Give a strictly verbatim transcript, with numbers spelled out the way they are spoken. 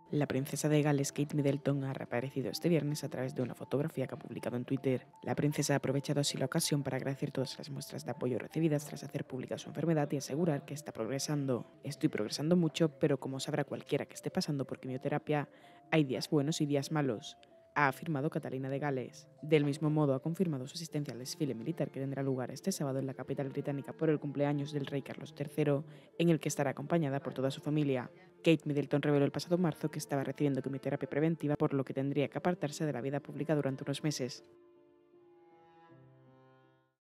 La princesa de Gales, Kate Middleton, ha reaparecido este viernes a través de una fotografía que ha publicado en Twitter. La princesa ha aprovechado así la ocasión para agradecer todas las muestras de apoyo recibidas tras hacer pública su enfermedad y asegurar que está progresando. Estoy progresando mucho, pero como sabrá cualquiera que esté pasando por quimioterapia, hay días buenos y días malos, ha afirmado Catalina de Gales. Del mismo modo, ha confirmado su asistencia al desfile militar que tendrá lugar este sábado en la capital británica por el cumpleaños del rey Carlos tercero, en el que estará acompañada por toda su familia. Kate Middleton reveló el pasado marzo que estaba recibiendo quimioterapia preventiva, por lo que tendría que apartarse de la vida pública durante unos meses.